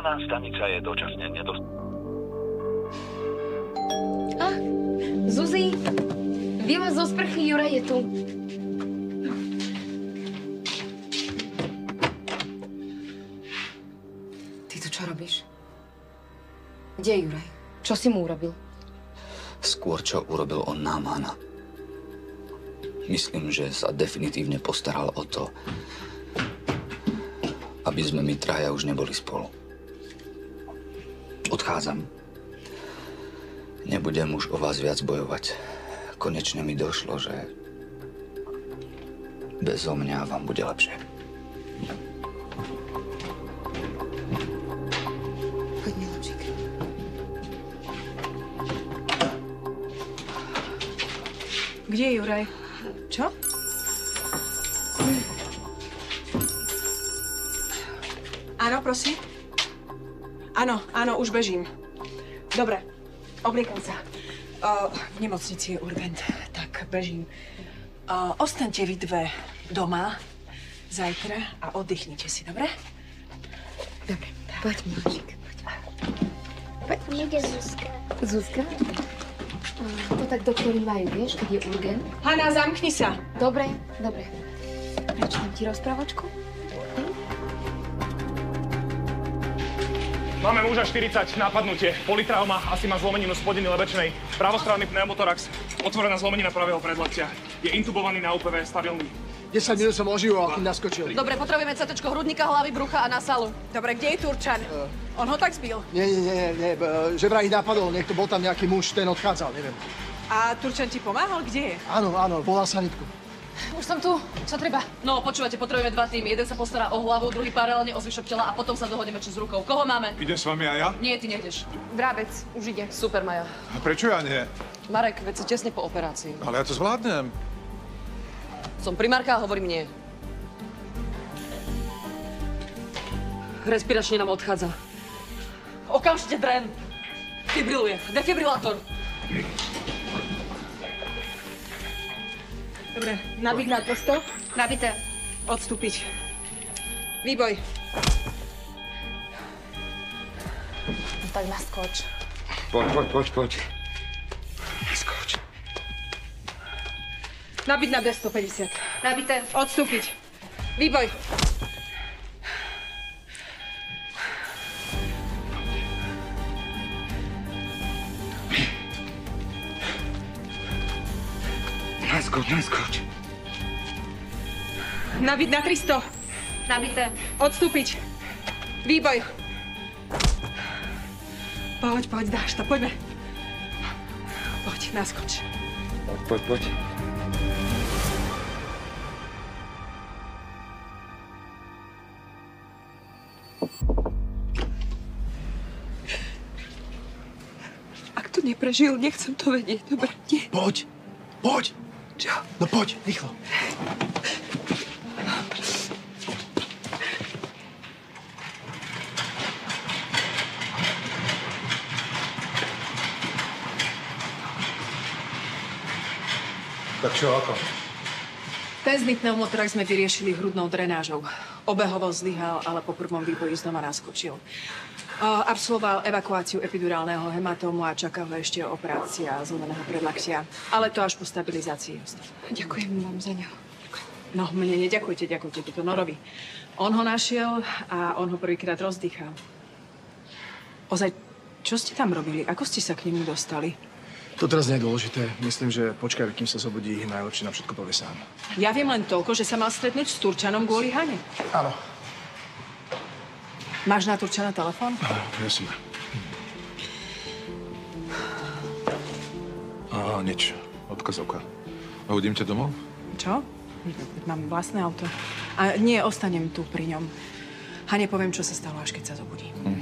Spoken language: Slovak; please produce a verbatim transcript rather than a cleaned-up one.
Daná stanica je dočasne nedostupná. A, Zuzi, vylez zo sprchy, Juraj je tu. Ty tu čo robíš? Kde je Juraj? Čo si mu urobil? Skôr, čo urobil on nám, Hanna. Myslím, že sa definitívne postaral o to, aby sme my traja už neboli spolu. Odchádzam. Nebudem už o vás viac bojovať. Konečne mi došlo, že bezo mňa vám bude lepšie. Poď, Miločík. Kde je Juraj? Čo? Áno, prosím? Áno, áno, už bežím. Dobre, obliekam sa. Uh, v nemocnici je urgent, tak bežím. Uh, ostaňte vy dve doma zajtra a oddychnite si, dobre? Dobre, poď, Miločík, poď. Poď. Tam ide Zuzka. Zuzka? To tak doktori majú, vieš, keď je urgent. Hanna, zamkni sa. Dobre, dobre. Prečítam ti rozprávočku? Máme muža štyridsať, nápadnutie. Politrauma, asi má zlomeninu spodiny lebečnej. Pravostranný pneumotorax, otvorená zlomenina pravého predlaktia. Je intubovaný na ú pé vé, stabilný. desať minút som ožíval, kým naskočil. Dobre, potrebujeme cé téčko hrudníka, hlavy, brucha a na salu. Dobre, kde je Turčan? Uh. On ho tak zbil. Nie, nie, nie, nie, že vraj ich napadol, niekto bol tam nejaký muž, ten odchádzal, neviem. A Turčan ti pomáhal? Kde je? Áno, áno, volal sanitku. Už som tu, čo treba? No, počúvate, potrebujeme dva týmy. Jeden sa postará o hlavu, druhý paralelne o zvyšok tela a potom sa dohodneme, čo s rukou. Koho máme? Idem s vami aj ja? Nie, ty nejdeš. Vrabec, už ide. Super, Maja. A prečo ja nie? Marek, veď si tesne po operácii. Ale ja to zvládnem. Som primárka a hovorím nie. Respiračne nám odchádza. Okamžite drén. Fibriluje. Defibrilátor. Dobre, nabiť na prosto. Nabité. Odstúpiť. Výboj. No tak naskoč. Poď, poď, poď, poď. Naskoč. Nabiť na bé stopäťdesiat. Nabité. Odstúpiť. Výboj. Naskoč, naskoč. Nabiť na tristo. Nabité. Odstúpiť. Výboj. Poď, poď, dáš to, poďme. Poď, naskoč. Poď, poď, poď. Ak to neprežil, nechcem to vedieť, dobre? Nie. Poď, poď. Čo? No poď, rýchlo. Tak čo, ako? Penzný pneumotorax sme vyriešili hrudnou drenážou. Obehovo zlyhal, ale po prvom výboji znova naskočil. Absolvoval evakuáciu epidurálneho hematómu a čaká ho ešte operácia zlomeného predlaktia. Ale to až po stabilizácii. Ďakujem vám za ňo. No, mne neďakujte, ďakujte toto Norovi. On ho našiel a on ho prvýkrát rozdýchal. Ozaj, čo ste tam robili? Ako ste sa k nemu dostali? To teraz nie je dôležité. Myslím, že počkaj, kým sa zobudí, najlepšie nám všetko povie sám. Ja viem len toľko, že sa mal stretnúť s Turčanom kvôli Hane. Áno. Máš na Turčana telefón? Áno, jasne. Á, nič. Odkazovka. A uvidím ťa domov? Čo? Mám vlastné auto. A nie, ostanem tu pri ňom. Hane poviem, čo sa stalo, až keď sa zobudí. Hm.